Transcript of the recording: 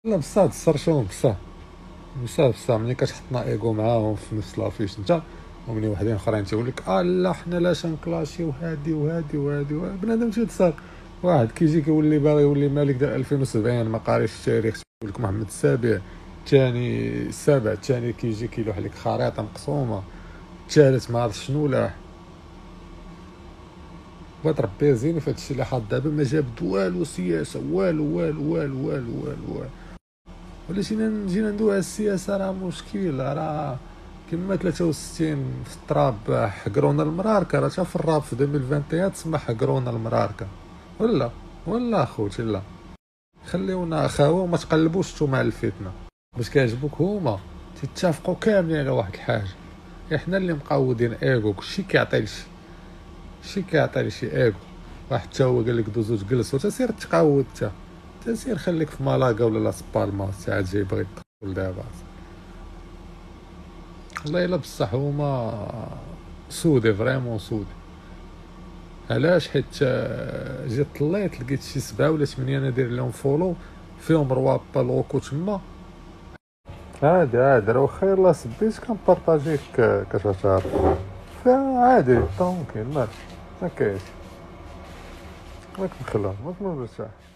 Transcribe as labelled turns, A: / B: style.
A: لا بصح تسرشون بصح بصح ملي كتحطنا ايغو معاهم في نفس لافيش انت، ومني وحدين اخرين تيقول لك لا حنا لا شنكلاشيو هادي وهادي وهادي بنادم تيتصاب. واحد كيجي كيولي باغي يولي مالك ديال 2070 ما قاريش التاريخ تيقول لك محمد السابع. الثاني السابع الثاني كيجي كيلوح لك خريطه مقسومه. الثالث ما عرف شنو لاح. بغيت ربي يزيني في هادشي اللي حاط دابا، ما جاب والو سياسه والو والو والو والو والو. ولا جينا ندوي على السياسه راه مشكل. راه كما 63 في التراب حقرونا المراركه، راه تا في الراب في 2021 تسمى حقرونا المراركه. ولا اخوتي لا خليونا اخاوه وما تقلبوش نتوما على الفتنه. باش كيعجبوك هما تتفقوا كاملين على واحد الحاجه. احنا اللي مقودين ايغو، كلشي كيعطي لشي، شي كيعطي لشي ايغو. واحد تا هو قال لك دوز وتجلس وتسير تقاود تسير خليك في مالاغا ولا لاس بالماس عاد جاي بغيت تقول دابا. والله الا بصح هما سودي فريمون سودي. علاش؟ حيت جيت طليت لقيت شي 7 ولا 8 انا داير لهم فولو فيهم روابا لوكو تما. عادي راه واخا يلاه سبيت كنبارطاجيك كتعرف. عادي ممكن ما كاينش. ماك مخلع ماك مرتاح.